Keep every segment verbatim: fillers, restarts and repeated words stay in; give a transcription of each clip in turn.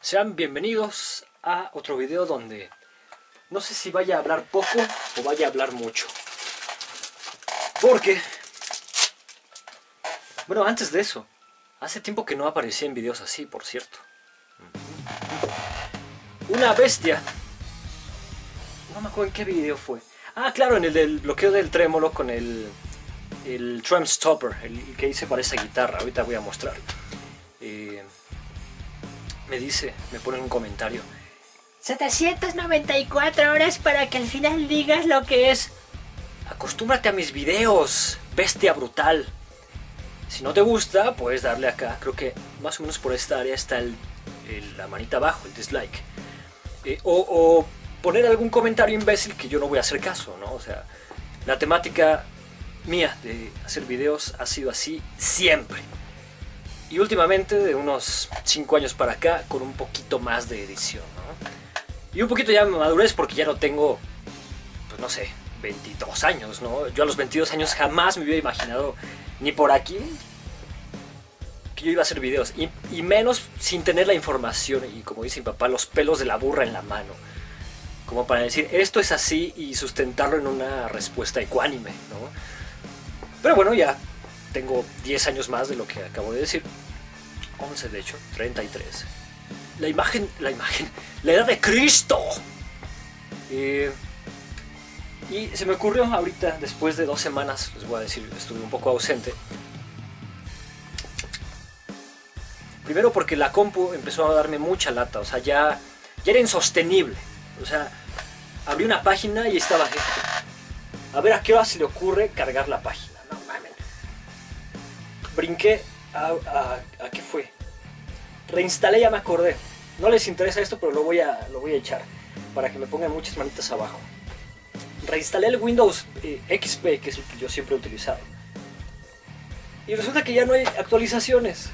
Sean bienvenidos a otro video donde no sé si vaya a hablar poco o vaya a hablar mucho. Porque, bueno, antes de eso, hace tiempo que no aparecía en videos así, por cierto. Una bestia. No me acuerdo en qué video fue. Ah, claro, en el del bloqueo del trémolo con el, el Tram Stopper, el que hice para esa guitarra. Ahorita voy a mostrar. Eh, me dice, me pone un comentario: setecientas noventa y cuatro horas para que al final digas lo que es. Acostúmbrate a mis videos, bestia brutal. Si no te gusta, puedes darle acá. Creo que más o menos por esta área está el, el, la manita abajo, el dislike. Eh, o, o poner algún comentario imbécil que yo no voy a hacer caso, ¿no? O sea, la temática mía de hacer videos ha sido así siempre. Y últimamente, de unos cinco años para acá, con un poquito más de edición, ¿no? Y un poquito ya de madurez porque ya no tengo, pues no sé, veintidós años, ¿no? Yo a los veintidós años jamás me hubiera imaginado, ni por aquí, que yo iba a hacer videos. Y, y menos sin tener la información y, como dice mi papá, los pelos de la burra en la mano. Como para decir, esto es así y sustentarlo en una respuesta ecuánime, ¿no? Pero bueno, ya tengo diez años más de lo que acabo de decir. once de hecho, treinta y tres. La imagen, la imagen, la edad de Cristo. Eh, y se me ocurrió ahorita, después de dos semanas, les voy a decir, estuve un poco ausente. Primero porque la compu empezó a darme mucha lata, o sea, ya, ya era insostenible. O sea, abrí una página y estaba gente. A ver a qué hora se le ocurre cargar la página. No mames. Brinqué a, a, a ¿qué fue? Reinstalé, ya me acordé. No les interesa esto, pero lo voy a, lo voy a echar para que me pongan muchas manitas abajo. Reinstalé el Windows eh, X P, que es el que yo siempre he utilizado. Y resulta que ya no hay actualizaciones.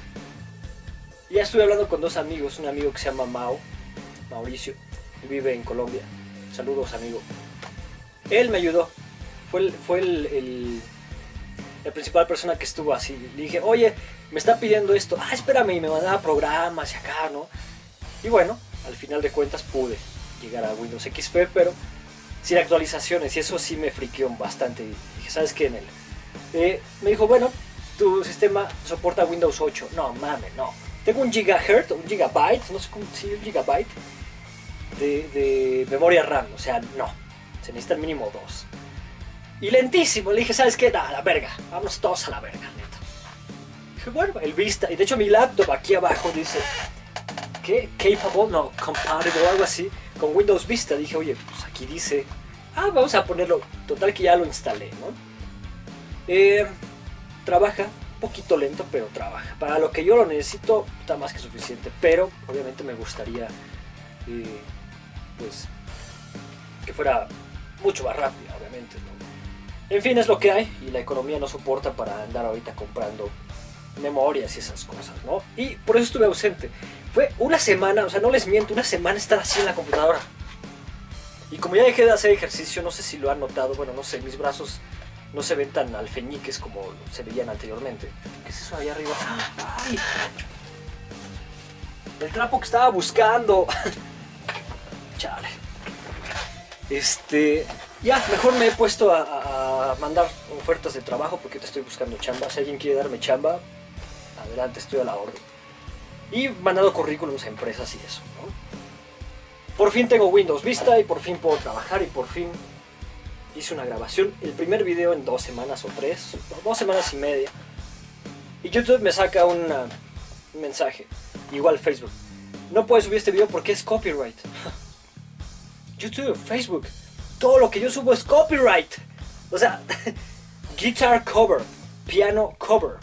Ya estuve hablando con dos amigos. Un amigo que se llama Mau, Mauricio, que vive en Colombia. Saludos, amigo. Él me ayudó. Fue el, fue el, el, la principal persona que estuvo así. Le dije, oye, me está pidiendo esto. Ah, espérame, y me mandaba programas y acá, ¿no? Y bueno, al final de cuentas pude llegar a Windows X P, pero sin actualizaciones. Y eso sí me friqueó bastante. Y dije, ¿sabes qué? En él. Eh, me dijo, bueno, tu sistema soporta Windows ocho. No, mames, no. Tengo un gigahertz, un gigabyte, no sé cómo decir, un gigabyte de, de memoria RAM. O sea, no. Se necesitan mínimo dos. Y lentísimo. Le dije, ¿sabes qué? Da, a la verga. Vamos todos a la verga, neta. Dije, bueno, el Vista. Y de hecho mi laptop aquí abajo dice, ¿qué? Capable, no, compatible o algo así, con Windows Vista. Dije, oye, pues aquí dice, ah, vamos a ponerlo. Total que ya lo instalé, ¿no? Eh, trabaja. Poquito lento, pero trabaja. Para lo que yo lo necesito, está más que suficiente. Pero obviamente me gustaría eh, pues que fuera mucho más rápido, obviamente, ¿no? En fin, es lo que hay. Y la economía no soporta para andar ahorita comprando memorias y esas cosas, ¿no? Y por eso estuve ausente. Fue una semana, o sea, no les miento, una semana estar así en la computadora. Y como ya dejé de hacer ejercicio, no sé si lo han notado, bueno, no sé, mis brazos no se ven tan alfeñiques como se veían anteriormente. ¿Qué es eso ahí arriba? ¡Ay! El trapo que estaba buscando. Chale. Este... Ya, mejor me he puesto a, a mandar ofertas de trabajo porque te estoy buscando chamba. Si alguien quiere darme chamba, adelante, estoy a la orden. Y mandado currículums a empresas y eso, ¿no? Por fin tengo Windows Vista y por fin puedo trabajar y por fin hice una grabación, el primer video en dos semanas o tres, dos semanas y media. Y YouTube me saca una, un mensaje, igual Facebook. No puedes subir este video porque es copyright. YouTube, Facebook, todo lo que yo subo es copyright. O sea, guitar cover, piano cover.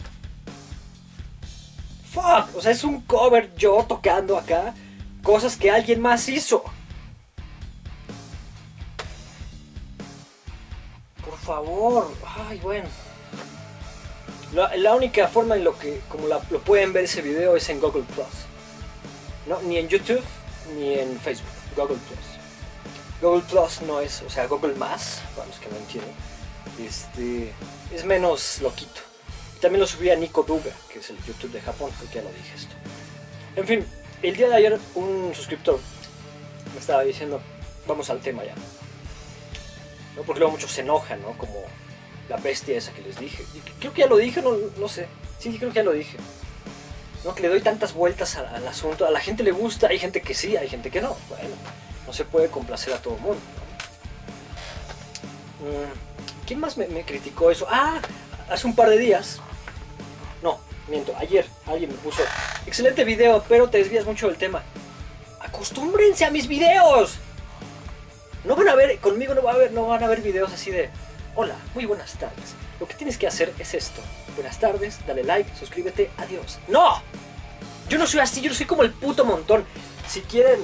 Fuck, o sea, es un cover yo tocando acá cosas que alguien más hizo. Por favor, ay, bueno. La, la única forma en lo que, como la, lo pueden ver ese video es en Google Plus. No, ni en YouTube, ni en Facebook. Google Plus. Google Plus no es, o sea, Google Más, para los que no entienden. Este, es menos loquito. También lo subí a Nico Duga, que es el YouTube de Japón, porque ya lo dije esto. En fin, el día de ayer un suscriptor me estaba diciendo, vamos al tema ya, ¿no? Porque luego muchos se enojan, ¿no? Como la bestia esa que les dije. Y creo que ya lo dije, no, no sé. Sí, creo que ya lo dije. ¿No? Que le doy tantas vueltas al, al asunto. A la gente le gusta, hay gente que sí, hay gente que no. Bueno, no se puede complacer a todo el mundo, ¿no? Mm, ¿Quién más me, me criticó eso? Ah, hace un par de días. No, miento, ayer alguien me puso, excelente video, pero te desvías mucho del tema. Acostúmbrense a mis videos. No van a ver, conmigo no, va a ver, no van a ver videos así de, hola, muy buenas tardes. Lo que tienes que hacer es esto. Buenas tardes, dale like, suscríbete, adiós. ¡No! Yo no soy así, yo no soy como el puto montón. Si quieren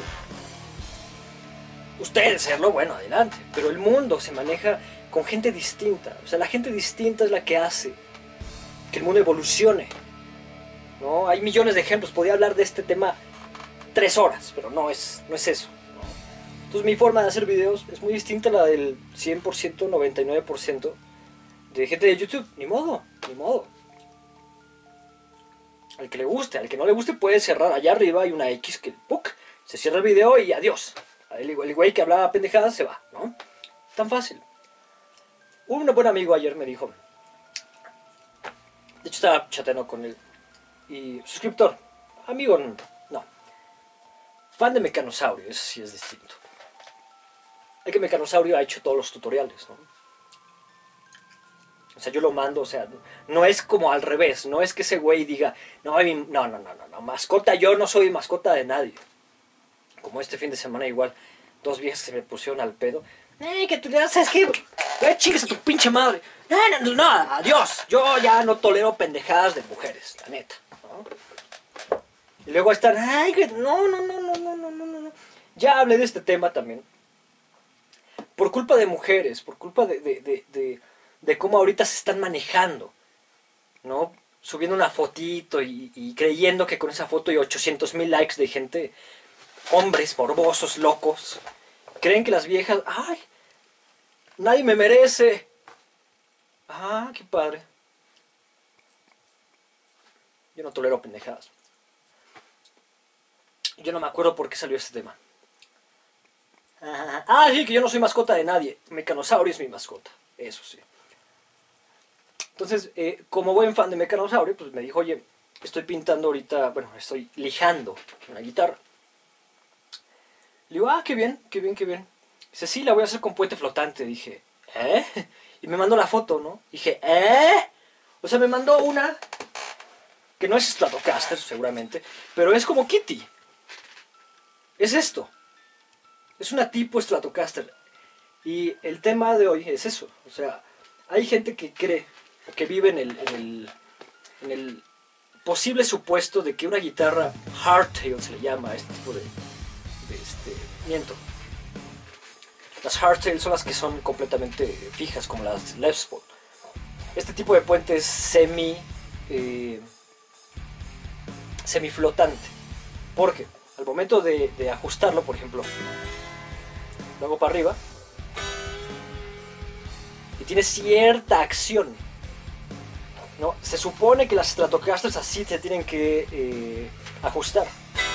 ustedes serlo, bueno, adelante. Pero el mundo se maneja con gente distinta. O sea, la gente distinta es la que hace que el mundo evolucione, ¿no? Hay millones de ejemplos. Podría hablar de este tema tres horas, pero no es, no es eso, ¿no? Entonces mi forma de hacer videos es muy distinta a la del cien por ciento, noventa y nueve por ciento de gente de YouTube. Ni modo, ni modo. Al que le guste, al que no le guste puede cerrar. Allá arriba hay una X que ¡puc! Se cierra el video y adiós. El, el güey que hablaba pendejadas se va, ¿no? Tan fácil. Un buen amigo ayer me dijo, de hecho estaba chateando con él, y suscriptor, amigo, no, fan de Mecanosaurio, eso sí es distinto. El que Mecanosaurio ha hecho todos los tutoriales, ¿no? O sea, yo lo mando, o sea, no es como al revés, no es que ese güey diga, no, no, no, no, no, no, mascota, yo no soy mascota de nadie. Como este fin de semana igual, dos viejas se me pusieron al pedo. Eh, que tú le ¿sabes qué? Eh, chingues a tu pinche madre. No, no, no, no, adiós. Yo ya no tolero pendejadas de mujeres, la neta, ¿no? Y luego están, ay, que no, no, no, no, no, no, no, no. Ya hablé de este tema también. Por culpa de mujeres, por culpa de, de, de, de, de cómo ahorita se están manejando, ¿no? Subiendo una fotito y, y creyendo que con esa foto hay ochocientos mil likes de gente, hombres morbosos, locos. Creen que las viejas, ay, nadie me merece. Ah, qué padre. Yo no tolero pendejadas. Yo no me acuerdo por qué salió este tema. Ah, sí, que yo no soy mascota de nadie. Mecanosaurio es mi mascota, eso sí. Entonces, eh, como buen fan de Mecanosaurio, pues me dijo, oye, estoy pintando ahorita, bueno, estoy lijando una guitarra. Le digo, ah, qué bien, qué bien, qué bien. Dice, sí, la voy a hacer con puente flotante. Dije, ¿eh? Y me mandó la foto, ¿no? Dije, ¿eh? O sea, me mandó una que no es Stratocaster, seguramente, pero es como Kitty. Es esto. Es una tipo Stratocaster. Y el tema de hoy es eso. O sea, hay gente que cree, que vive en el, en el, en el posible supuesto de que una guitarra hardtail se le llama a este tipo de... de este, miento. Las hardtail son las que son completamente fijas, como las Les Paul. Este tipo de puente es semi... Eh, semiflotante. Porque al momento de, de ajustarlo, por ejemplo, lo hago para arriba y tiene cierta acción, ¿no? Se supone que las Stratocasters así se tienen que eh, ajustar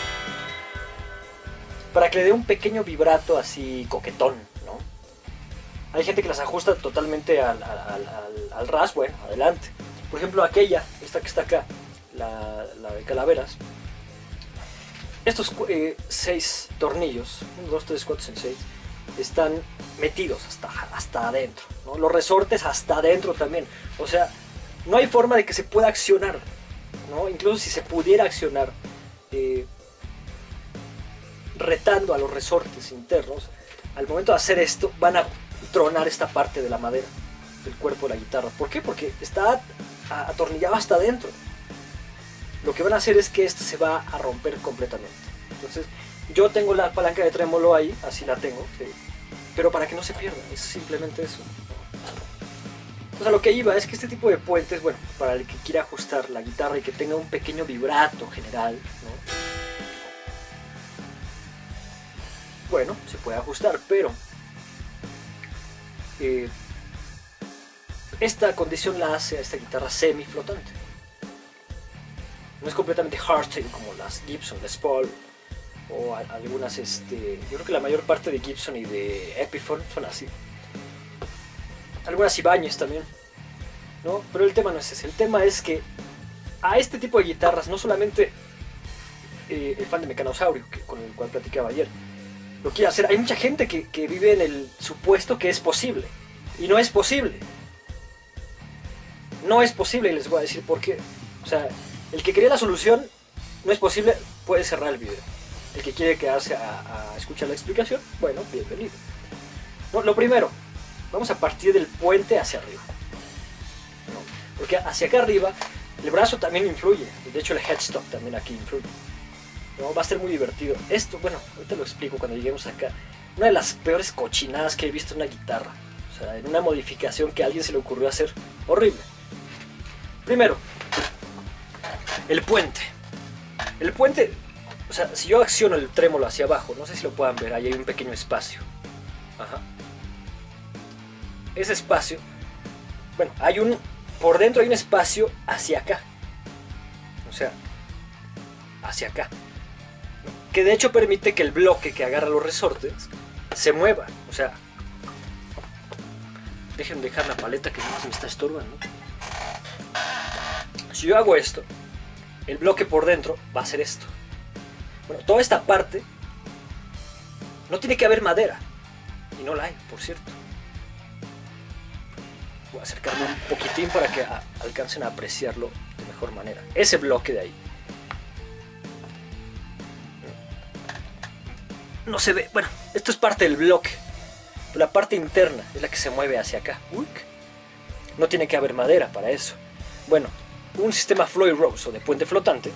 para que le dé un pequeño vibrato así coquetón, ¿no? Hay gente que las ajusta totalmente al, al, al, al ras, bueno, adelante. Por ejemplo, aquella, esta que está acá, la, la de Calaveras. Estos eh, seis tornillos, uno, dos, tres, cuatro, cinco, seis, están metidos hasta, hasta adentro, ¿no? Los resortes hasta adentro también. O sea, no hay forma de que se pueda accionar, ¿no? Incluso si se pudiera accionar eh, retando a los resortes internos, al momento de hacer esto van a tronar esta parte de la madera del cuerpo de la guitarra. ¿Por qué? Porque está atornillado hasta adentro. Lo que van a hacer es que este se va a romper completamente. Entonces, yo tengo la palanca de trémolo ahí, así la tengo, ¿sí? Pero para que no se pierda, es simplemente eso. O sea, lo que iba es que este tipo de puentes, bueno, para el que quiera ajustar la guitarra y que tenga un pequeño vibrato general, ¿no? Bueno, se puede ajustar, pero eh, esta condición la hace a esta guitarra semiflotante. No es completamente hardtail como las Gibson Les Paul o a, algunas, este, yo creo que la mayor parte de Gibson y de Epiphone son así. Algunas Ibanez también, ¿no? Pero el tema no es ese, el tema es que a este tipo de guitarras, no solamente eh, el fan de Mecanosaurio, que, con el cual platicaba ayer, lo quiere hacer. Hay mucha gente que, que vive en el supuesto que es posible, y no es posible. No es posible, y les voy a decir por qué. O sea, el que quería la solución, no es posible, puede cerrar el video. El que quiere quedarse a, a escuchar la explicación, bueno, bienvenido. No, lo primero, vamos a partir del puente hacia arriba, ¿no? Porque hacia acá arriba el brazo también influye. De hecho el headstock también aquí influye, ¿no? Va a ser muy divertido. Esto, bueno, ahorita lo explico cuando lleguemos acá. Una de las peores cochinadas que he visto en una guitarra. O sea, en una modificación que a alguien se le ocurrió hacer. Horrible. Primero, el puente. El puente, o sea, si yo acciono el trémolo hacia abajo, no sé si lo puedan ver, ahí hay un pequeño espacio. Ajá. Ese espacio, bueno, hay un, por dentro hay un espacio hacia acá. O sea, hacia acá. Que de hecho permite que el bloque que agarra los resortes se mueva. O sea, dejen dejar la paleta que se me está estorbando. Si yo hago esto, el bloque por dentro va a ser esto. Bueno, toda esta parte no tiene que haber madera. Y no la hay, por cierto. Voy a acercarme un poquitín para que a, alcancen a apreciarlo de mejor manera. Ese bloque de ahí no se ve. Bueno, esto es parte del bloque. Pero la parte interna es la que se mueve hacia acá. Uy, no tiene que haber madera para eso. Bueno, un sistema Floyd Rose o de puente flotante,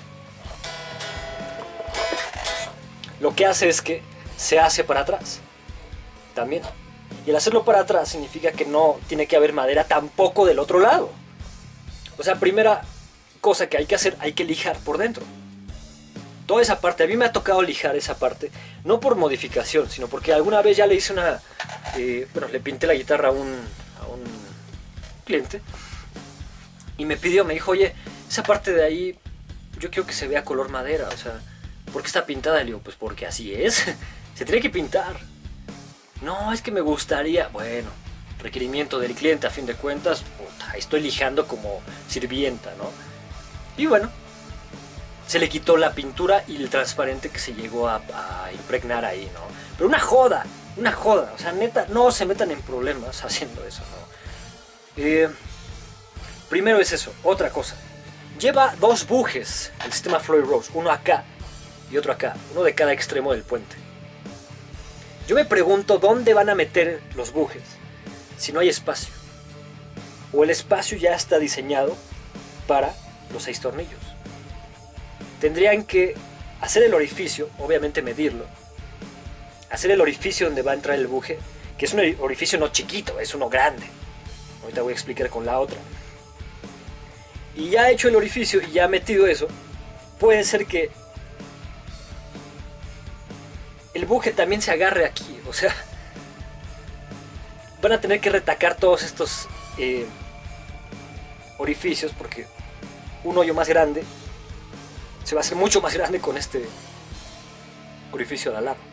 lo que hace es que se hace para atrás también. Y el hacerlo para atrás significa que no tiene que haber madera tampoco del otro lado. O sea, primera cosa que hay que hacer, hay que lijar por dentro. Toda esa parte, a mí me ha tocado lijar esa parte, no por modificación, sino porque alguna vez ya le hice una, eh, bueno, le pinté la guitarra a un, a un cliente y me pidió, me dijo, oye, esa parte de ahí yo quiero que se vea color madera, o sea, ¿por qué está pintada? Y le digo, pues porque así es, se tiene que pintar. No, es que me gustaría, bueno, requerimiento del cliente a fin de cuentas, puta, estoy lijando como sirvienta, ¿no? Y bueno, se le quitó la pintura y el transparente que se llegó a, a impregnar ahí, ¿no? Pero una joda, una joda, o sea, neta, no se metan en problemas haciendo eso, ¿no? Eh, primero es eso, otra cosa. Lleva dos bujes el sistema Floyd Rose, uno acá y otro acá, uno de cada extremo del puente. Yo me pregunto dónde van a meter los bujes si no hay espacio. O el espacio ya está diseñado para los seis tornillos. Tendrían que hacer el orificio, obviamente medirlo, hacer el orificio donde va a entrar el buje, que es un orificio no chiquito, es uno grande. Ahorita voy a explicar con la otra. Y ya hecho el orificio y ya metido eso, puede ser que el buje también se agarre aquí, o sea, van a tener que retacar todos estos eh, orificios porque un hoyo más grande se va a hacer mucho más grande con este orificio de al lado.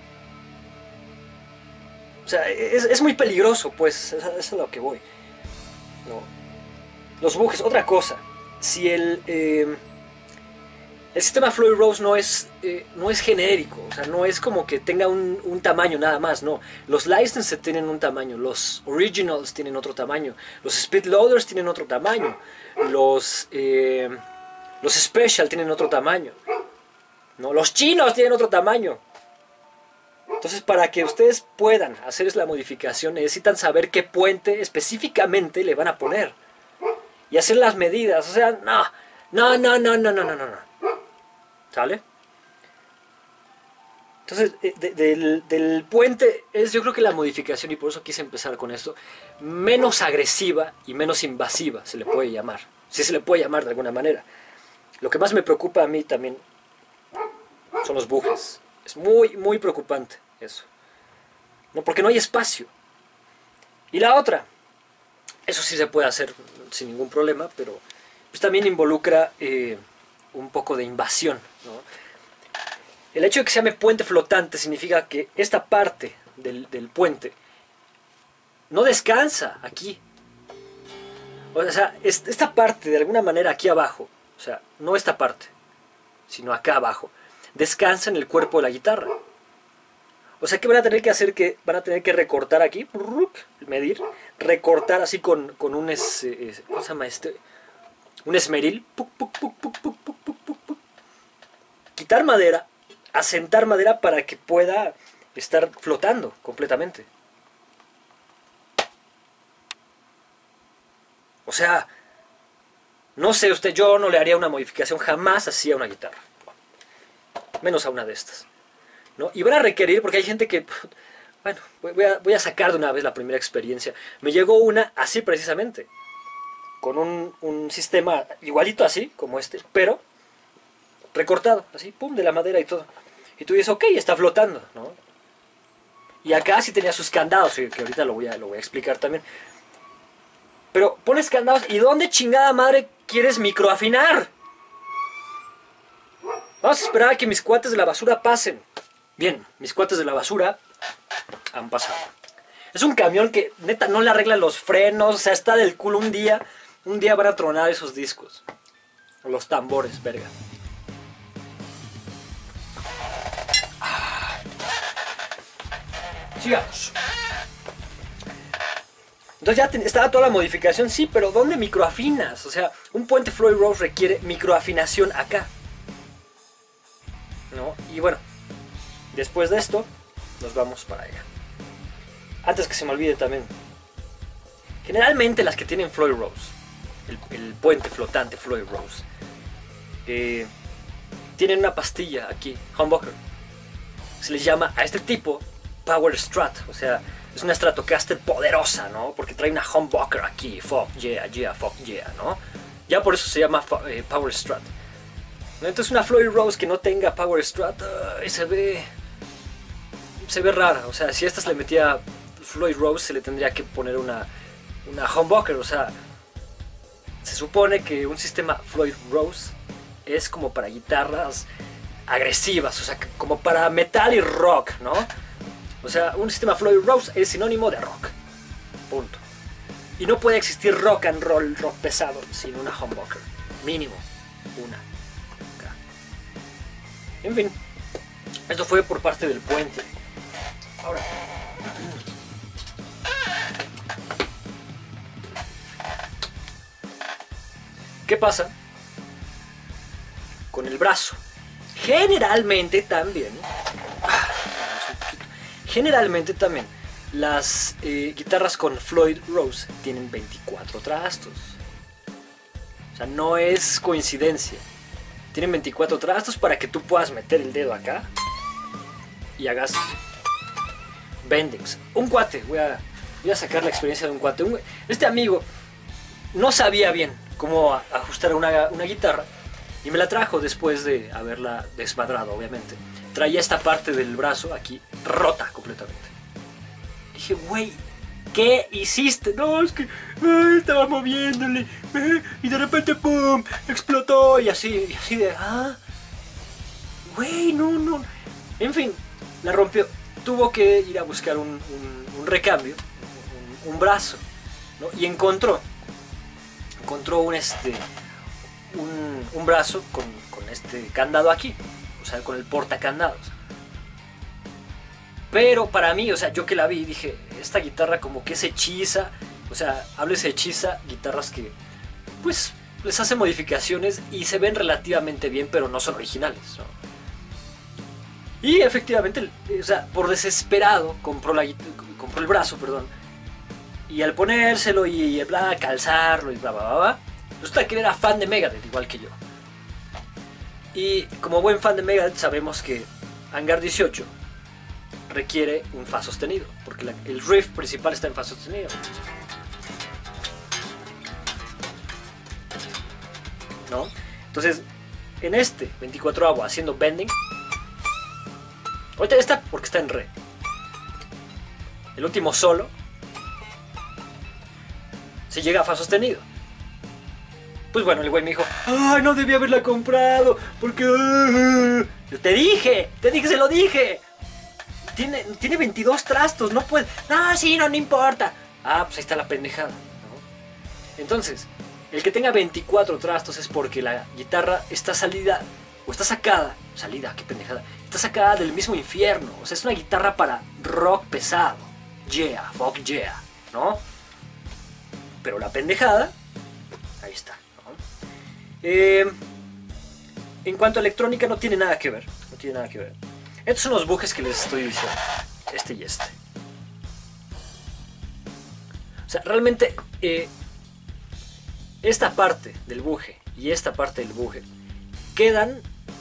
O sea, es, es muy peligroso, pues, eso es a lo que voy, ¿no? Los bujes, otra cosa, si el, eh, el sistema Floyd Rose no es, eh, no es genérico, o sea, no es como que tenga un, un tamaño nada más, no. Los Licensed tienen un tamaño, los Originals tienen otro tamaño, los Speed Loaders tienen otro tamaño, los... Eh, Los Special tienen otro tamaño, ¿no? Los chinos tienen otro tamaño. Entonces, para que ustedes puedan hacer la modificación, necesitan saber qué puente específicamente le van a poner. Y hacer las medidas. O sea, no, no, no, no, no, no, no, no. ¿Sale? Entonces, de, del, del puente es yo creo que la modificación, y por eso quise empezar con esto, menos agresiva y menos invasiva se le puede llamar. Si se le puede llamar de alguna manera. Lo que más me preocupa a mí también son los bujes. Es muy, muy preocupante eso. No, porque no hay espacio. Y la otra, eso sí se puede hacer sin ningún problema, pero pues también involucra eh, un poco de invasión, ¿no? el hecho de que se llame puente flotante significa que esta parte del, del puente no descansa aquí. O sea, esta parte de alguna manera aquí abajo, o sea, no esta parte, sino acá abajo, descansa en el cuerpo de la guitarra. O sea que van a tener que hacer que, van a tener que recortar aquí, medir, recortar así con, con un, es, es, ¿cómo se llama este? Un esmeril, puc, puc, puc, puc, puc, puc, puc, puc, puc. Quitar madera, asentar madera para que pueda estar flotando completamente. O sea, no sé usted, yo no le haría una modificación jamás así a una guitarra. Menos a una de estas, ¿no? Y van a requerir, porque hay gente que... Bueno, voy a, voy a sacar de una vez la primera experiencia. Me llegó una así precisamente. Con un, un sistema igualito así, como este, pero recortado, así, pum, de la madera y todo. Y tú dices, ok, está flotando, ¿no? Y acá sí tenía sus candados, que ahorita lo voy a, lo voy a explicar también. Pero pones candados, ¿y dónde chingada madre quieres microafinar? Vamos a esperar a que mis cuates de la basura pasen. Bien, mis cuates de la basura han pasado. Es un camión que neta no le arregla los frenos, o sea, está del culo un día. Un día van a tronar esos discos. Los tambores, verga. Sigamos. Entonces ya te, estaba toda la modificación, sí, pero ¿dónde microafinas? O sea, un puente Floyd Rose requiere microafinación acá, ¿no? Y bueno, después de esto, nos vamos para allá. Antes que se me olvide también, generalmente las que tienen Floyd Rose, el, el puente flotante Floyd Rose, eh, tienen una pastilla aquí, humbucker. Se les llama a este tipo Power Strat, o sea, es una Stratocaster poderosa, ¿no? Porque trae una humbucker aquí, fuck yeah, yeah, fuck yeah, ¿no? Ya por eso se llama eh, Power Strat. ¿No? Entonces una Floyd Rose que no tenga Power Strat, uh, se ve... Se ve rara, o sea, si a estas le metía Floyd Rose se le tendría que poner una, una humbucker, o sea, se supone que un sistema Floyd Rose es como para guitarras agresivas, o sea, como para metal y rock, ¿no? O sea, un sistema Floyd Rose es sinónimo de rock, punto. Y no puede existir rock and roll, rock pesado, sin una humbucker, mínimo una. Acá. En fin, esto fue por parte del puente. Ahora, ¿qué pasa con el brazo? Generalmente también, generalmente también, las eh, guitarras con Floyd Rose tienen veinticuatro trastos. O sea, no es coincidencia. Tienen veinticuatro trastos para que tú puedas meter el dedo acá y hagas bendings. Un cuate, voy a, voy a sacar la experiencia de un cuate. Un, este amigo no sabía bien cómo ajustar una, una guitarra y me la trajo después de haberla desmadrado, obviamente. Traía esta parte del brazo aquí rota completamente. Dije, güey, ¿qué hiciste? No, es que eh, estaba moviéndole eh, y de repente ¡pum! Explotó y así, y así de, ah, güey, no, no. En fin, la rompió. Tuvo que ir a buscar un, un, un recambio, un, un brazo, ¿no? Y encontró, encontró un, este, un, un brazo con, con este candado aquí, o sea, con el portacandados. Pero para mí, o sea, yo que la vi, dije, esta guitarra como que se hechiza, o sea, háblese hechiza, guitarras que, pues, les hace modificaciones y se ven relativamente bien, pero no son originales, ¿no? Y efectivamente, o sea, por desesperado compró, la, compró el brazo, perdón. Y al ponérselo y bla, calzarlo y bla, bla, bla, bla, resulta que era fan de Megadeth, igual que yo. Y como buen fan de Megadeth sabemos que Hangar dieciocho requiere un fa sostenido, porque la, el riff principal está en fa sostenido. ¿No? Entonces, en este veinticuatro haciendo bending, ahorita está porque está en re. El último solo se llega a fa sostenido. Pues bueno, el güey me dijo, ay, no debía haberla comprado porque... Yo te dije, te dije, se lo dije. Tiene, tiene veintidós trastos, no puede. No, sí, no, no importa. Ah, pues ahí está la pendejada, ¿no? Entonces, el que tenga veinticuatro trastos es porque la guitarra está salida, o está sacada, salida, qué pendejada, está sacada del mismo infierno. O sea, es una guitarra para rock pesado. Yeah, fuck yeah, ¿no? Pero la pendejada, ahí está, ¿no? Eh, en cuanto a electrónica, no tiene nada que ver, no tiene nada que ver. Estos son los bujes que les estoy diciendo, este y este. O sea, realmente eh, esta parte del buje y esta parte del buje quedan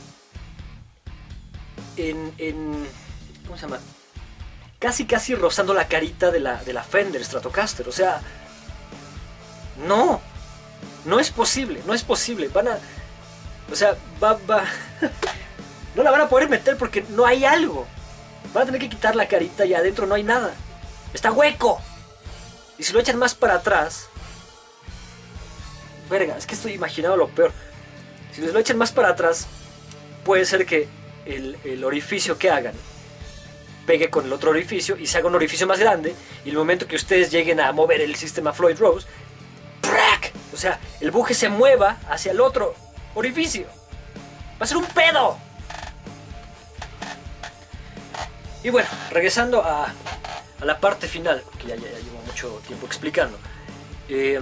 en, en ¿cómo se llama? Casi casi rozando la carita de la, de la Fender Stratocaster. O sea, no, no es posible, no es posible. Van a, o sea, va, va, no la van a poder meter porque no hay algo. Van a tener que quitar la carita y adentro no hay nada. Está hueco. Y si lo echan más para atrás, verga, es que estoy imaginando lo peor. Si les lo echan más para atrás, puede ser que el, el orificio que hagan pegue con el otro orificio y se haga un orificio más grande. Y el momento que ustedes lleguen a mover el sistema Floyd Rose, ¡prac! O sea, el buje se mueva hacia el otro orificio. Va a ser un pedo. Y bueno, regresando a, a la parte final, que ya, ya, ya llevo mucho tiempo explicando. Eh,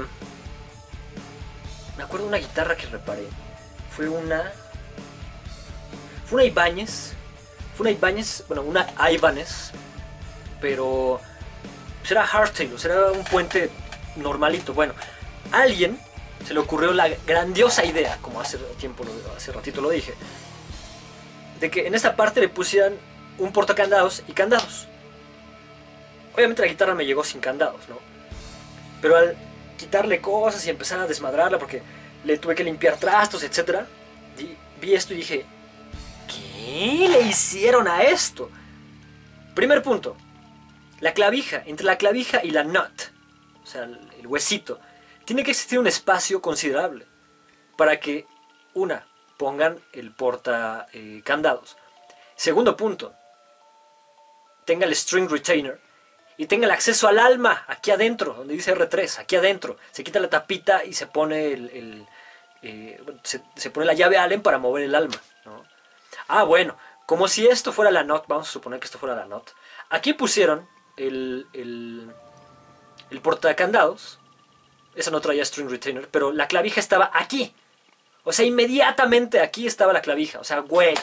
me acuerdo de una guitarra que reparé. Fue una... Fue una Ibanez. Fue una Ibanez, bueno, una Ibanez. Pero... Pues era hardtail, o sea, era un puente normalito. Bueno, a alguien se le ocurrió la grandiosa idea, como hace tiempo, lo, hace ratito lo dije, de que en esta parte le pusieran un portacandados y candados. Obviamente la guitarra me llegó sin candados, ¿no? Pero al quitarle cosas y empezar a desmadrarla, porque le tuve que limpiar trastos, etcétera, vi esto y dije, ¿qué le hicieron a esto? Primer punto, la clavija, entre la clavija y la nut, o sea, el huesito, tiene que existir un espacio considerable para que, una, pongan el porta eh, candados. Segundo punto, tenga el string retainer y tenga el acceso al alma aquí adentro, donde dice erre tres, aquí adentro. Se quita la tapita y se pone el, el eh, se, se pone la llave Allen para mover el alma, ¿no? Ah, bueno, como si esto fuera la nut, vamos a suponer que esto fuera la nut. Aquí pusieron el, el, el portacandados. Esa no traía string retainer, pero la clavija estaba aquí. O sea, inmediatamente aquí estaba la clavija. O sea, güey.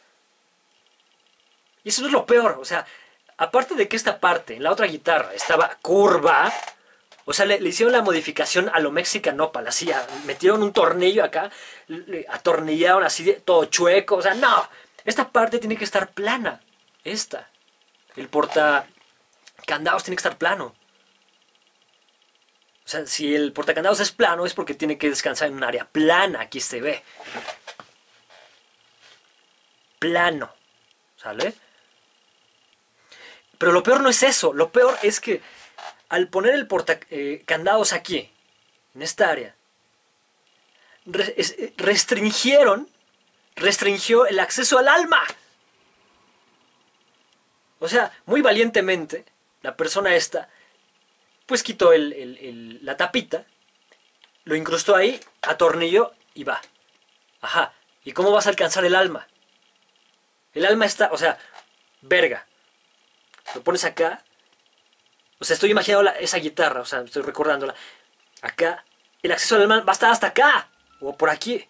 Y eso no es lo peor. O sea, aparte de que esta parte, en la otra guitarra, estaba curva. O sea, le, le hicieron la modificación a lo Mexican Opal. Así, a, metieron un tornillo acá. Le atornillaron así, de, todo chueco. O sea, no. Esta parte tiene que estar plana. Esta. El portacandados tiene que estar plano. O sea, si el portacandados es plano es porque tiene que descansar en un área plana. Aquí se ve. Plano. ¿Sale? Pero lo peor no es eso. Lo peor es que al poner el portacandados aquí, en esta área, restringieron, restringió el acceso al alma. O sea, muy valientemente, la persona esta pues quitó el, el, el, la tapita, lo incrustó ahí, atornilló y va. Ajá. ¿Y cómo vas a alcanzar el alma? El alma está, o sea, verga. Lo pones acá. O sea, estoy imaginando la, esa guitarra, o sea, estoy recordándola. Acá, el acceso al alma va a estar hasta acá. O por aquí.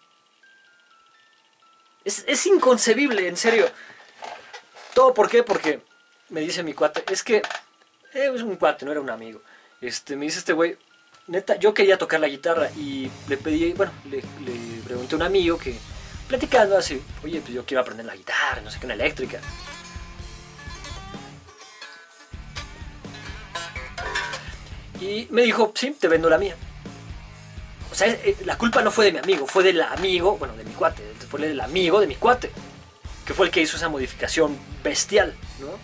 Es, es inconcebible, en serio. ¿Todo por qué? Porque me dice mi cuate, es que... Eh, es un cuate, no era un amigo. Este, me dice este güey, neta, yo quería tocar la guitarra y le pedí, bueno, le, le pregunté a un amigo que, platicando así, oye, pues yo quiero aprender la guitarra, no sé qué, una eléctrica. Y me dijo, sí, te vendo la mía. O sea, la culpa no fue de mi amigo, fue del amigo, bueno, de mi cuate, fue del amigo de mi cuate, que fue el que hizo esa modificación bestial, ¿no?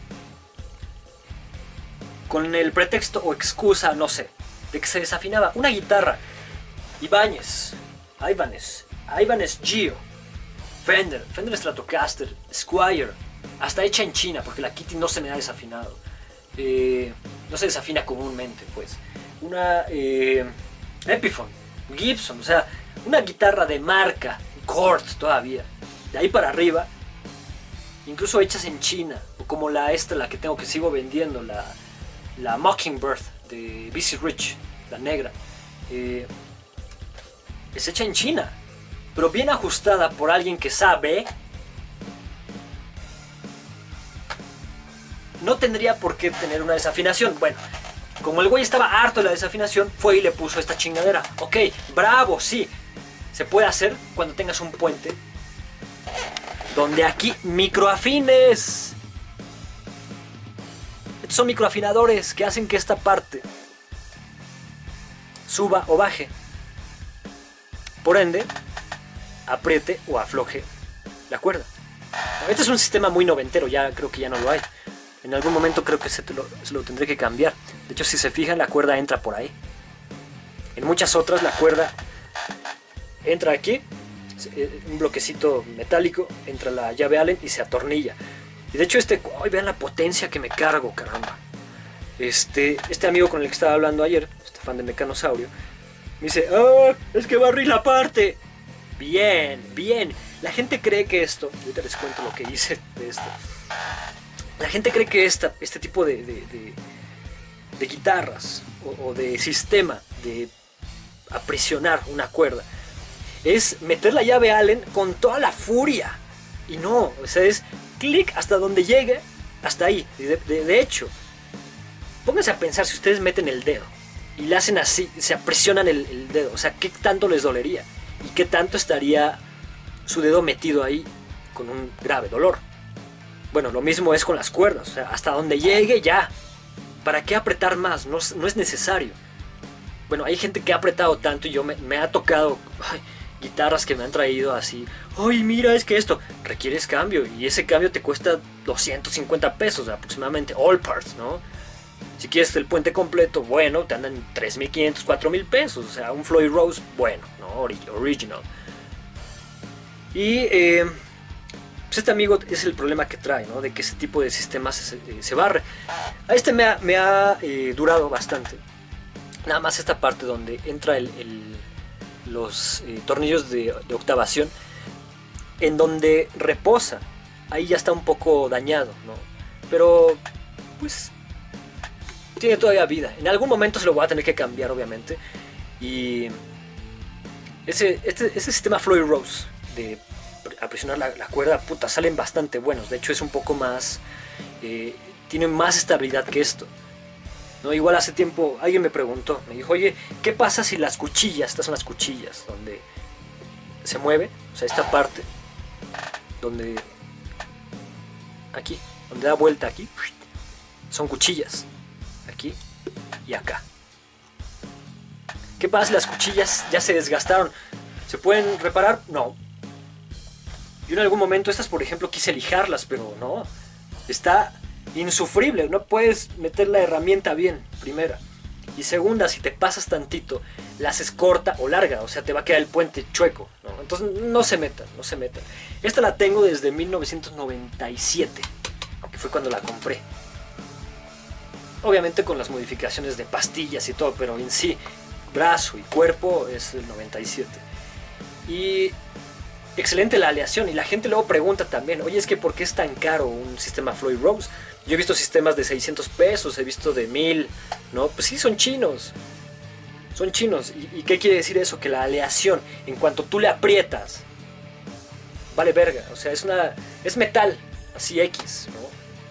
Con el pretexto o excusa, no sé, de que se desafinaba una guitarra Ibanez, Ibanez, Ibanez Gio, Fender, Fender Stratocaster, Squier, hasta hecha en China, porque la Kitty no se me ha desafinado. Eh, no se desafina comúnmente, pues. Una eh, Epiphone, Gibson, o sea, una guitarra de marca, Kord todavía. De ahí para arriba, incluso hechas en China, o como la esta, la que tengo que sigo vendiendo, la, la Mockingbird de B C Rich, la negra. Eh, es hecha en China, pero bien ajustada por alguien que sabe. No tendría por qué tener una desafinación. Bueno, como el güey estaba harto de la desafinación, fue y le puso esta chingadera. Ok, bravo, sí. Se puede hacer cuando tengas un puente donde aquí microafines. Estos son microafinadores que hacen que esta parte suba o baje. Por ende, apriete o afloje la cuerda. Este es un sistema muy noventero, ya creo que ya no lo hay. En algún momento creo que se, te lo, se lo tendré que cambiar. De hecho, si se fijan, la cuerda entra por ahí. En muchas otras la cuerda entra aquí, un bloquecito metálico, entra la llave Allen y se atornilla. Y de hecho este, ay, vean la potencia que me cargo, caramba. Este, este amigo con el que estaba hablando ayer, este fan de Mecanosaurio, me dice, ah, es que barrí la parte. Bien, bien. La gente cree que esto, ahorita les cuento lo que hice de esto. La gente cree que esta, este tipo de, de, de, de guitarras o, o de sistema de aprisionar una cuerda es meter la llave Allen con toda la furia. Y no, o sea, es clic hasta donde llegue, hasta ahí. De, de, de hecho, pónganse a pensar, si ustedes meten el dedo y le hacen así, se aprisionan el, el dedo, o sea, ¿qué tanto les dolería? ¿Y qué tanto estaría su dedo metido ahí con un grave dolor? Bueno, lo mismo es con las cuerdas, o sea, hasta donde llegue ya. ¿Para qué apretar más? No, no es necesario. Bueno, hay gente que ha apretado tanto y yo me, me ha tocado ay, guitarras que me han traído así. Ay, mira, es que esto requieres cambio y ese cambio te cuesta doscientos cincuenta pesos aproximadamente, all parts, ¿no? Si quieres el puente completo, bueno, te andan tres mil quinientos, cuatro mil pesos, o sea, un Floyd Rose, bueno, ¿no? Original. Y eh, pues este amigo es el problema que trae, ¿no? De que ese tipo de sistemas se, se barre. A este me ha, me ha eh, durado bastante. Nada más esta parte donde entra el, el, los eh, tornillos de, de octavación, en donde reposa. Ahí ya está un poco dañado, ¿no? Pero, pues, tiene todavía vida. En algún momento se lo voy a tener que cambiar, obviamente. Y ese, este, ese sistema Floyd Rose de aprisionar la, la cuerda, puta, salen bastante buenos. De hecho, es un poco más... Eh, tiene más estabilidad que esto. ¿No? Igual hace tiempo alguien me preguntó, me dijo, oye, ¿qué pasa si las cuchillas, estas son las cuchillas, donde se mueve, o sea, esta parte, donde, aquí, donde da vuelta aquí, son cuchillas, aquí y acá. ¿Qué pasa si las cuchillas ya se desgastaron? ¿Se pueden reparar? No. Yo en algún momento estas, por ejemplo, quise lijarlas, pero no, está... insufrible, no puedes meter la herramienta bien, primera. Y segunda, si te pasas tantito, la haces corta o larga, o sea, te va a quedar el puente chueco, ¿no? Entonces no se metan, no se metan. Esta la tengo desde mil novecientos noventa y siete, que fue cuando la compré. Obviamente con las modificaciones de pastillas y todo, pero en sí, brazo y cuerpo es el noventa y siete. Y... excelente la aleación, y la gente luego pregunta también, oye, es que ¿por qué es tan caro un sistema Floyd Rose? Yo he visto sistemas de seiscientos pesos, he visto de mil, ¿no? Pues sí, son chinos, son chinos. ¿Y, y qué quiere decir eso? Que la aleación, en cuanto tú le aprietas, vale verga, o sea, es una, es metal, así X, ¿no?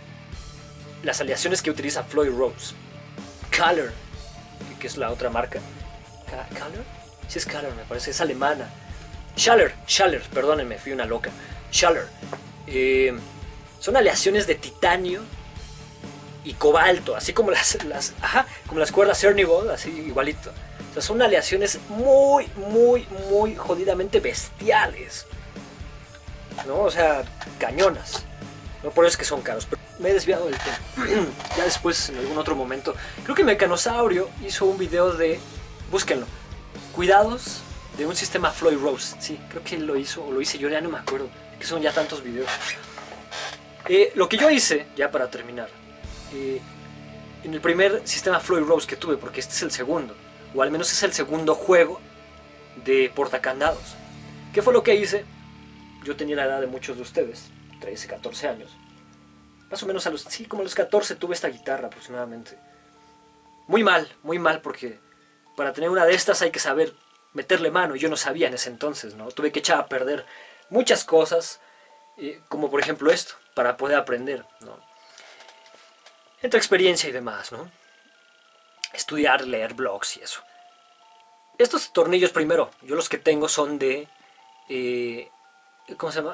Las aleaciones que utiliza Floyd Rose, Color, que es la otra marca, ¿Color? Sí es Color, me parece, es alemana. Schaller, Schaller, perdónenme, fui una loca. Schaller. Eh, son aleaciones de titanio y cobalto, así como las, las, ajá, como las cuerdas Cernivol, así igualito. O sea, son aleaciones muy, muy, muy jodidamente bestiales, ¿no? O sea, cañonas. No por eso es que son caros, pero me he desviado del tema. Ya después, en algún otro momento, creo que Mecanosaurio hizo un video de, búsquenlo, cuidados de un sistema Floyd Rose. Sí, creo que él lo hizo, o lo hice yo, ya no me acuerdo, que son ya tantos videos. Eh, lo que yo hice, ya para terminar, eh, en el primer sistema Floyd Rose que tuve, porque este es el segundo, o al menos es el segundo juego de portacandados. ¿Qué fue lo que hice? Yo tenía la edad de muchos de ustedes, trece, catorce años. Más o menos a los, sí, como a los catorce tuve esta guitarra aproximadamente. Muy mal, muy mal, porque para tener una de estas hay que saber meterle mano, y yo no sabía en ese entonces, ¿no? Tuve que echar a perder muchas cosas, eh, como por ejemplo esto, para poder aprender, ¿no? Entre experiencia y demás, ¿no? Estudiar, leer blogs y eso. Estos tornillos primero, yo los que tengo son de... Eh, ¿Cómo se llama?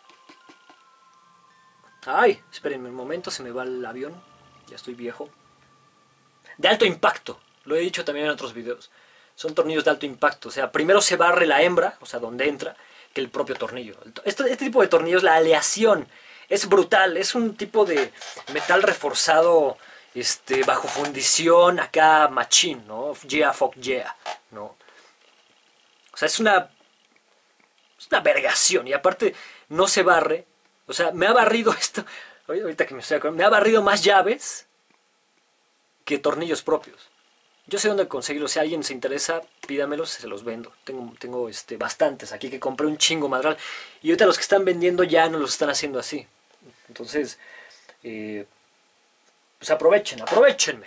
Ay, espérenme un momento, se me va el avión. Ya estoy viejo. De alto impacto, lo he dicho también en otros videos. Son tornillos de alto impacto, o sea, primero se barre la hembra, o sea, donde entra, que el propio tornillo. Este, este tipo de tornillos, la aleación es brutal, es un tipo de metal reforzado este, bajo fundición, acá machín, ¿no? Yeah, fuck yeah, ¿no? O sea, es una, es una vergación, y aparte no se barre, o sea, me ha barrido esto, ahorita que me estoy acordando, me ha barrido más llaves que tornillos propios. Yo sé dónde conseguirlos, si alguien se interesa, pídamelos, se los vendo. Tengo, tengo este, bastantes aquí que compré un chingo madral. Y ahorita los que están vendiendo ya no los están haciendo así. Entonces, eh, pues aprovechen, aprovechenme.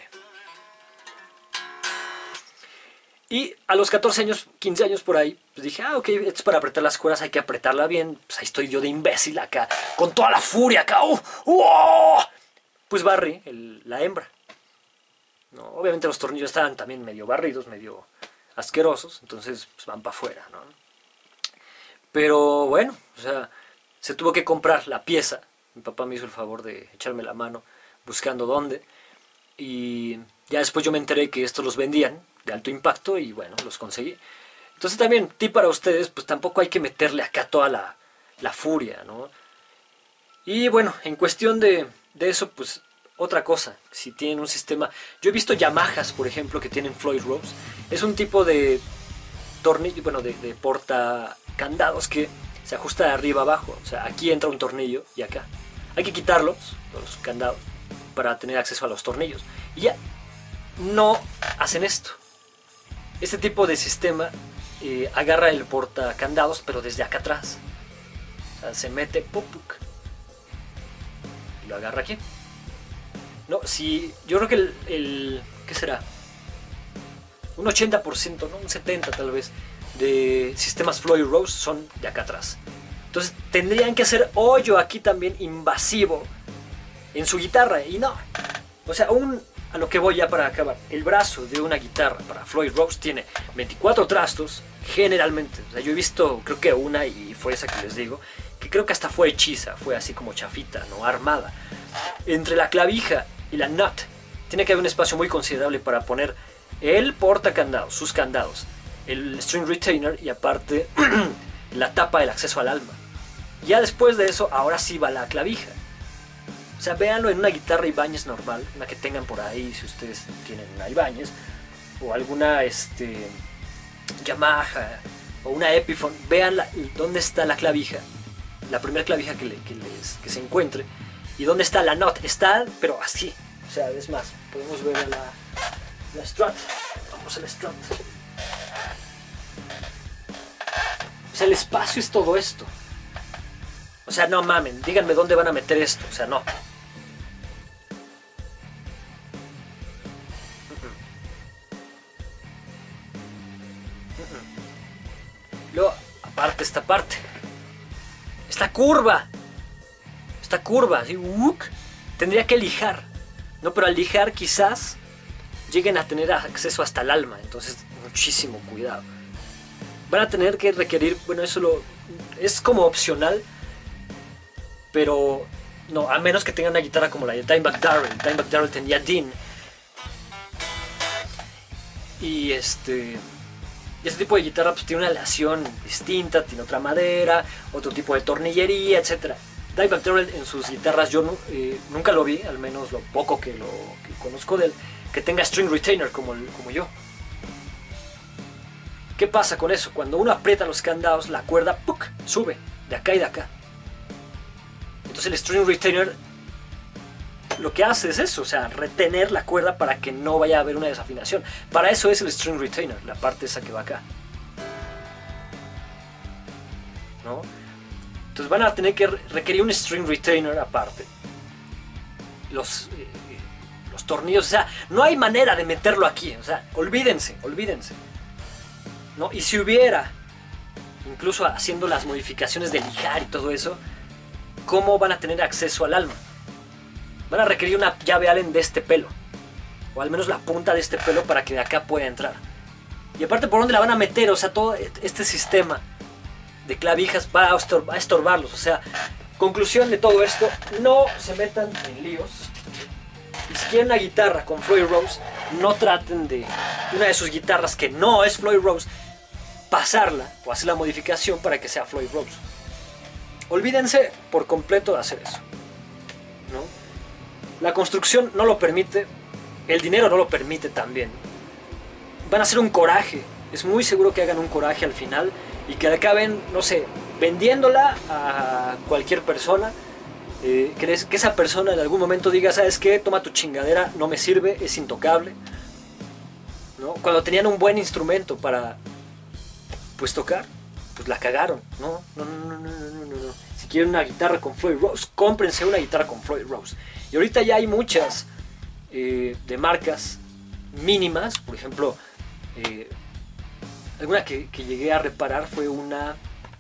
Y a los catorce años, quince años por ahí, pues dije, ah, ok, esto es para apretar las cuerdas, hay que apretarla bien. Pues ahí estoy yo de imbécil acá, con toda la furia acá. ¡Uh! ¡Uh! Pues barrí el, la hembra. No, obviamente los tornillos estaban también medio barridos, medio asquerosos, entonces pues, van para afuera, ¿no? Pero bueno, o sea, se tuvo que comprar la pieza. Mi papá me hizo el favor de echarme la mano buscando dónde. Y ya después yo me enteré que estos los vendían de alto impacto y bueno, los conseguí. Entonces también, tip para ustedes, pues tampoco hay que meterle acá toda la, la furia, ¿no? Y bueno, en cuestión de, de eso, pues... Otra cosa, si tienen un sistema... Yo he visto Yamahas, por ejemplo, que tienen Floyd Rose. Es un tipo de tornillo, bueno, de, de portacandados que se ajusta de arriba abajo. O sea, aquí entra un tornillo y acá. Hay que quitarlos, los candados, para tener acceso a los tornillos. Y ya, no hacen esto. Este tipo de sistema eh, agarra el portacandados, pero desde acá atrás. O sea, se mete, popuk, y lo agarra aquí. No, si yo creo que el, el ¿qué será? Un ochenta por ciento, ¿no? Un setenta por ciento tal vez de sistemas Floyd Rose son de acá atrás. Entonces tendrían que hacer hoyo aquí también invasivo en su guitarra y no. O sea, aún a lo que voy ya para acabar, el brazo de una guitarra para Floyd Rose tiene veinticuatro trastos generalmente. O sea, yo he visto creo que una y fue esa que les digo, que creo que hasta fue hechiza, fue así como chafita, no armada. Entre la clavija y la nut tiene que haber un espacio muy considerable para poner el portacandados, sus candados, el string retainer y aparte la tapa del acceso al alma. Ya después de eso, ahora sí va la clavija. O sea, véanlo en una guitarra Ibanez normal, una que tengan por ahí, si ustedes tienen una Ibanez, o alguna este, Yamaha, o una Epiphone, vean la, dónde está la clavija, la primera clavija que, le, que, les, que se encuentre. ¿Y dónde está la nut? Está, pero así. O sea, es más, podemos ver la, la strut. Vamos al strut. O sea, el espacio es todo esto. O sea, no mamen, díganme dónde van a meter esto. O sea, no. Luego, aparte esta parte. Esta curva. Esta curva, así, ¡uk! Tendría que lijar, ¿no? Pero al lijar quizás lleguen a tener acceso hasta el alma, entonces muchísimo cuidado. Van a tener que requerir, bueno, eso lo, es como opcional, pero no, a menos que tengan una guitarra como la de Dimebag Darrell. Dimebag Darrell tenía Dean. Y este... Y este tipo de guitarra pues tiene una aleación distinta, tiene otra madera, otro tipo de tornillería, etcétera. Dimebag Darrell en sus guitarras yo eh, nunca lo vi, al menos lo poco que lo que conozco de él, que tenga string retainer como, como yo. ¿Qué pasa con eso? Cuando uno aprieta los candados, la cuerda ¡puc! Sube de acá y de acá. Entonces el string retainer lo que hace es eso, o sea, retener la cuerda para que no vaya a haber una desafinación. Para eso es el string retainer, la parte esa que va acá, ¿no? Entonces van a tener que requerir un string retainer aparte. Los, eh, los tornillos, o sea, no hay manera de meterlo aquí, o sea, olvídense, olvídense, ¿no? Y si hubiera, incluso haciendo las modificaciones de lijar y todo eso, ¿cómo van a tener acceso al alma? Van a requerir una llave Allen de este pelo, o al menos la punta de este pelo para que de acá pueda entrar. Y aparte, ¿por dónde la van a meter? O sea, todo este sistema de clavijas va a, estor va a estorbarlos. O sea, conclusión de todo esto, no se metan en líos. Y si quieren una guitarra con Floyd Rose, no traten de una de sus guitarras que no es Floyd Rose, pasarla o hacer la modificación para que sea Floyd Rose. Olvídense por completo de hacer eso, ¿no? La construcción no lo permite, el dinero no lo permite también. Van a hacer un coraje, es muy seguro que hagan un coraje al final y que acaben, no sé, vendiéndola a cualquier persona. Eh, que, que esa persona en algún momento diga, ¿sabes qué? Toma tu chingadera, no me sirve, es intocable, ¿no? Cuando tenían un buen instrumento para, pues, tocar, pues la cagaron, ¿no? No, no, no, no, no, no, no. Si quieren una guitarra con Floyd Rose, cómprense una guitarra con Floyd Rose. Y ahorita ya hay muchas eh, de marcas mínimas, por ejemplo, eh, alguna que, que llegué a reparar fue una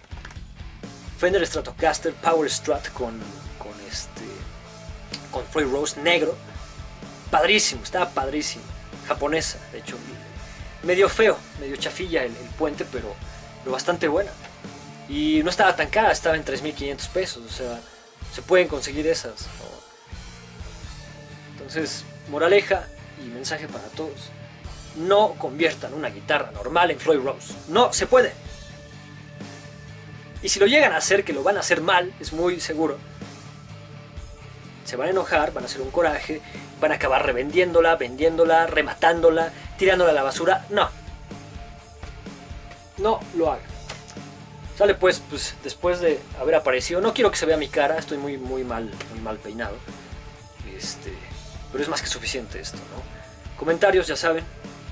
Fender Stratocaster Power Strat con, con, este, con Floyd Rose negro. Padrísimo, estaba padrísimo. Japonesa, de hecho. Medio feo, medio chafilla el, el puente, pero, pero bastante buena. Y no estaba tan cara, estaba en tres mil quinientos pesos, o sea, se pueden conseguir esas, ¿no? Entonces, moraleja y mensaje para todos: no conviertan una guitarra normal en Floyd Rose, no se puede. Y si lo llegan a hacer, que lo van a hacer mal, es muy seguro, se van a enojar, van a hacer un coraje, van a acabar revendiéndola, vendiéndola, rematándola, tirándola a la basura. No, no lo hagan. Sale pues, pues después de haber aparecido, no quiero que se vea mi cara, estoy muy, muy mal, muy mal peinado, este, pero es más que suficiente esto, ¿no? Comentarios, ya saben.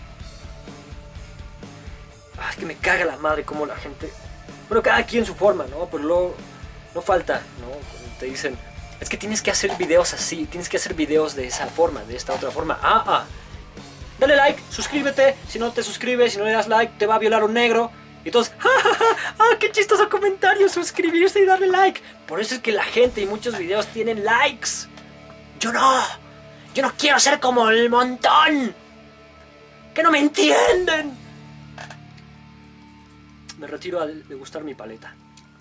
Ah, es que me caga la madre como la gente, bueno, cada quien su forma, ¿no? Pero luego no falta, ¿no? Cuando te dicen, es que tienes que hacer videos así, tienes que hacer videos de esa forma, de esta otra forma. Ah, ah, dale like, suscríbete, si no te suscribes, si no le das like, te va a violar un negro. Y todos, ¡ja, ja, ja! ¡Ah, qué chistoso comentario! Suscribirse y darle like. Por eso es que la gente y muchos videos tienen likes. Yo no. Yo no quiero ser como el montón. Que no me entienden. Me retiro a degustar mi paleta.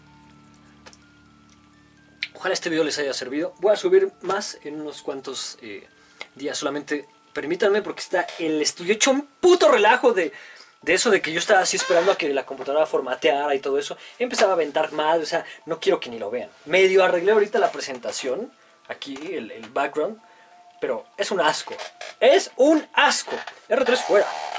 Ojalá este video les haya servido. Voy a subir más en unos cuantos eh, días. Solamente permítanme, porque está el estudio hecho un puto relajo de... De eso de que yo estaba así esperando a que la computadora formateara y todo eso. Empezaba a aventar mal, o sea, no quiero que ni lo vean. Medio arreglé ahorita la presentación, aquí, el, el background, pero es un asco. Es un asco. R tres fuera.